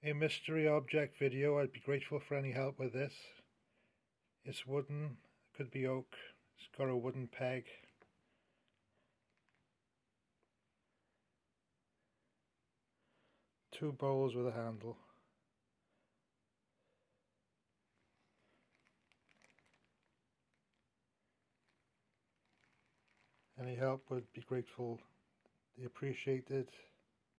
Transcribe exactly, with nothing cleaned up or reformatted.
A mystery object video. I'd be grateful for any help with this. It's wooden, could be oak. It's got a wooden peg. Two bowls with a handle. Any help would be grateful, appreciated.